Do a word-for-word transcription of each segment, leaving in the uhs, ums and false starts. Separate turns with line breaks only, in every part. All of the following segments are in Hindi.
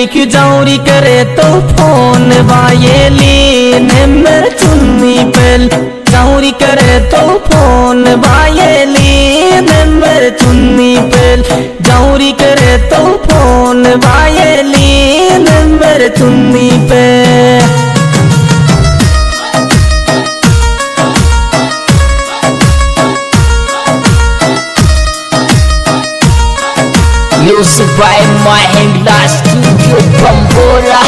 क्यों जाऊरी करे तो फोन वायेली नंबर चुन्नी पेल जाऊरी करे तो फोन वायेली नंबर चुन्नी पेल जाऊरी करे तो फोन वायेली नंबर चुन्नी पे
Music by Mahindra Studio Bambora.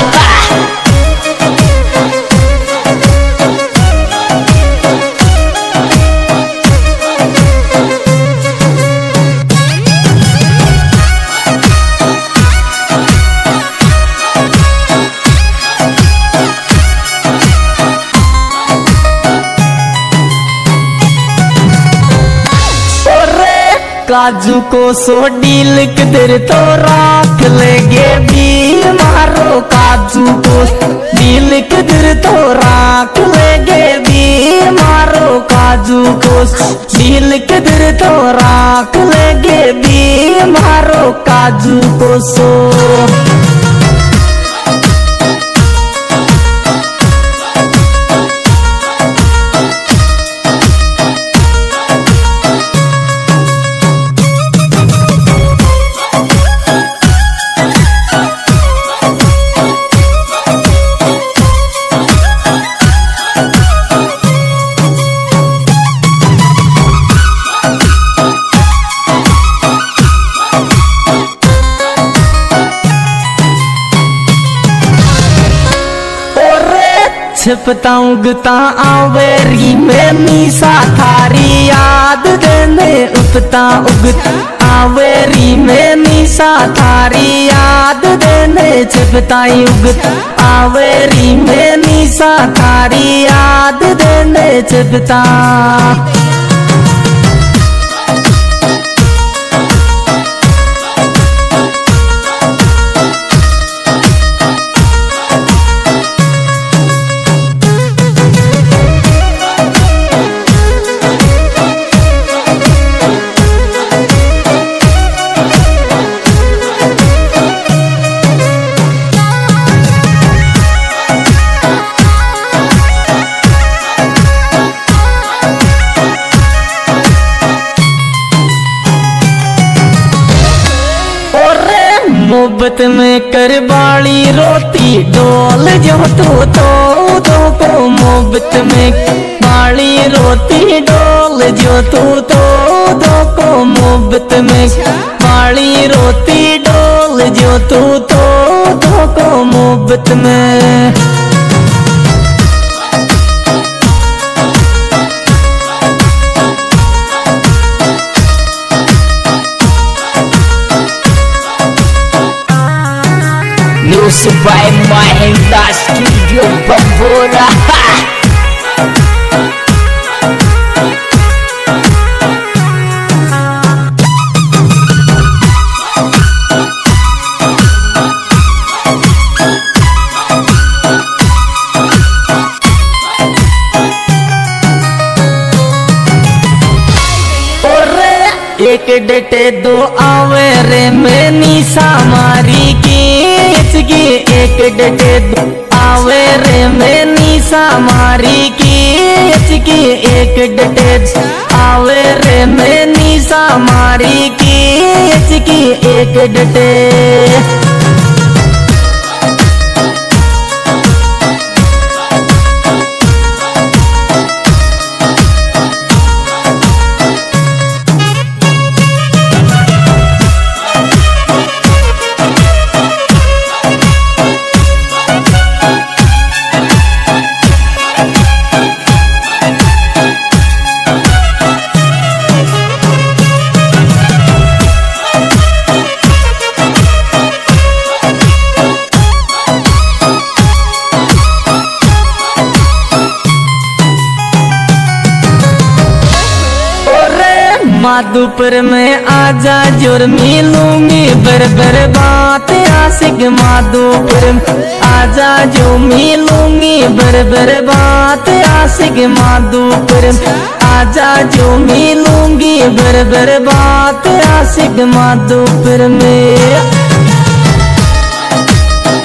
काजू को सो डील किधर तो राख लेगे भी मारो काजू को डील किधर तो राख लेगे भी मारो काजू को डील किधर तो राख लेगे भी मारो काजू को सो छिपता उगता आवेरी में मीसा थारी याद देने उगता उगता आवेरी में मीसा थारी याद देने छिपता उगता आवेरी में मीसा थारी याद देने छिपता मोहब्बत में कर बाली रोती डोल जो तो तो तो को मोहब्बत में बाली रोती डोल जो तो तो तो को मोहब्बत में बाली रोती डोल जो तो तो तो को मोहब्बत में
Music by Mahindra Studio Bambora.
एक डटे दो आवे रे में निशा मारी की इसकी एक डटे दो आवे रे में निशा मारी की इसकी एक डटे आवे रे में निशा मारी की इसकी एक डटे माधुपुर में आजा जोर मिलूंगी बर बर बात आशिक माधुपुर आजा जो मिलूंगी बर बर बात आशिक माधुपुर आजा जो मिलूंगी बर बर बात आशिक माधुपुर में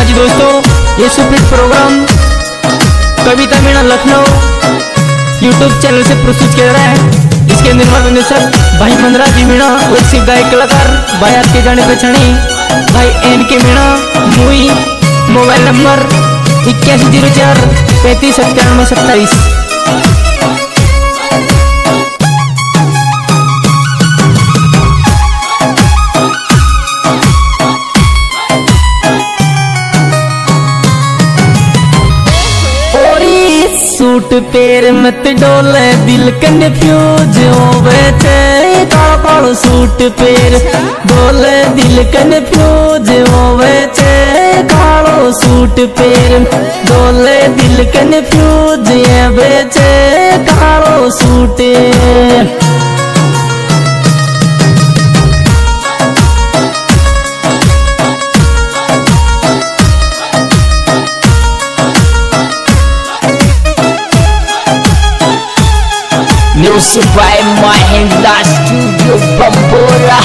जी दोस्तों, ये superhit programme Kavita Meena Lucknow YouTube channel से प्रस्तुत किया जा रहा है। इसके निर्माण निदेशक भाई मंदरा जी मीणा और इसके गायक कलाकार भाई आपके जाने पहचाने भाई एन के मीणा मुई। मोबाइल नंबर इक्यासी जीरो चार पैंतीस सत्तानवे सत्ताईस। सूट पैर मत डोले दिल कन्फ्यूज होवे छे, कालो कालो सूट पैर डोले दिल कन्फ्यूज होवे छे, कालो सूट पैर डोले दिल कन्फ्यूज होवे छे, कालो suit.
Music by Mahindra Studio Bambora.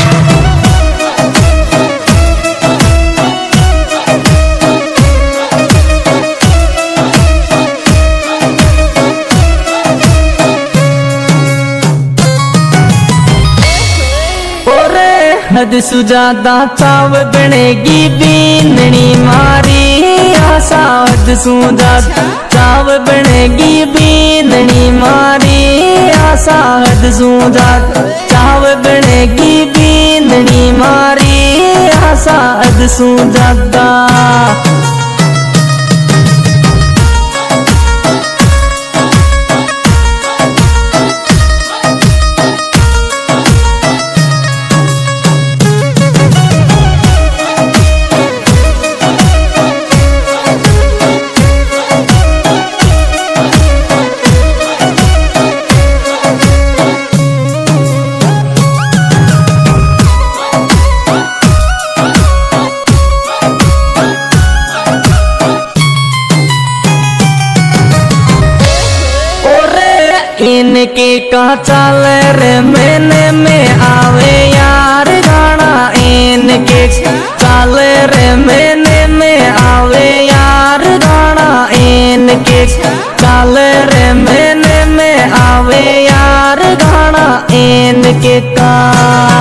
हद सुजादा चाव बनेगी बीननी मारी आशा, हद सुजादा चाव बनेगी बीननी मारी आशा, हद सुजादा चाव बनेगी बीननी मारी आशा, हद सुजादा। इनके का चाल रे मैंने में आवे यार गाना, इनके चाल रे मैंने में आवे यार गाना, इनके चाल रे मैंने में आवे यार गाना, इनके का